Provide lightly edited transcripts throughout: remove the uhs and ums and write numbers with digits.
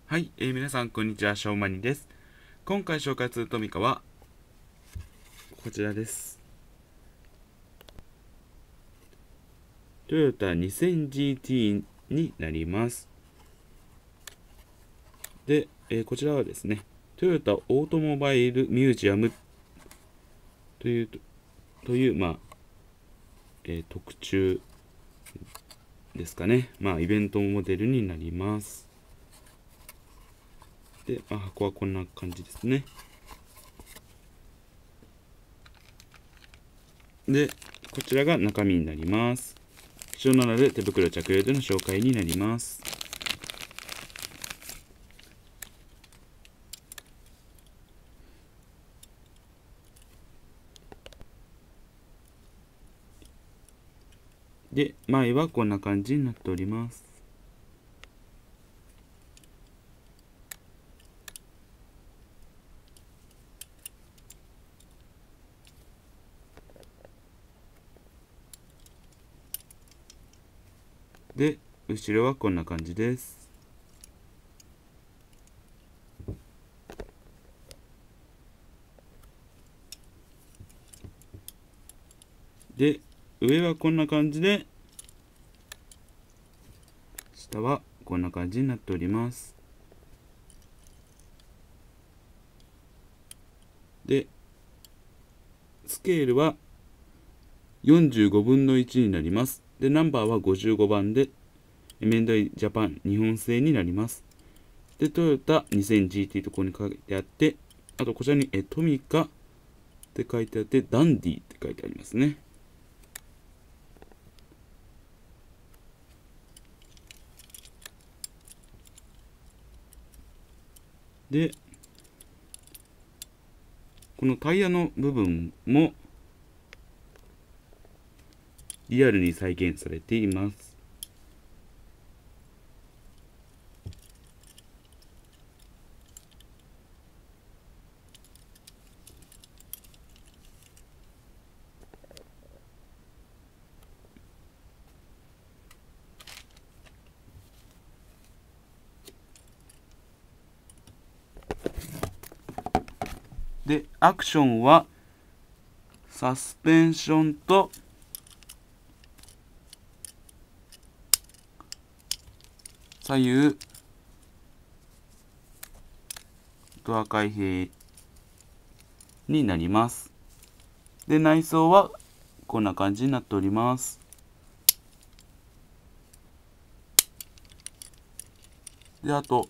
はい、皆さんこんにちは、しょうまにです。今回紹介するトミカはこちらです。トヨタ 2000GT になります。で、こちらはですね、トヨタオートモバイルミュージアムという特注ですかね。イベントモデルになります。で、箱はこんな感じですね。で、こちらが中身になります。貴重なので手袋着用での紹介になります。で、前はこんな感じになっております。で、後ろはこんな感じです。で、上はこんな感じで、下はこんな感じになっております。で、スケールは45分の1になります。で、ナンバーは55番で、メンドイジャパン日本製になります。で、トヨタ 2000GT とここに書いてあって、あとこちらにトミカって書いてあって、ダンディって書いてありますね。で、このタイヤの部分もリアルに再現されています。で、アクションはサスペンションと左右ドア開閉になります。で、内装はこんな感じになっております。で、あと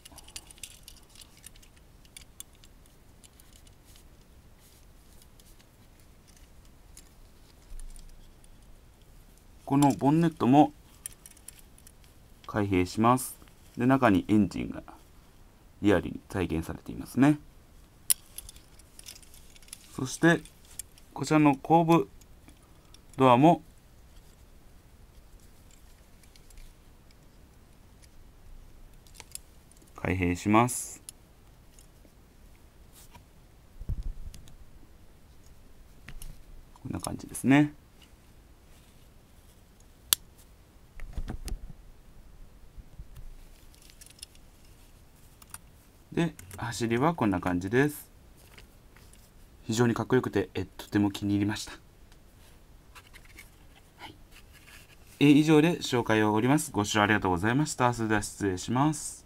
このボンネットも開閉します。で、中にエンジンがリアルに再現されていますね。そしてこちらの後部ドアも開閉します。こんな感じですね。で、走りはこんな感じです。非常にかっこよくて、とても気に入りました。はい、以上で紹介を終わります。ご視聴ありがとうございました。それでは失礼します。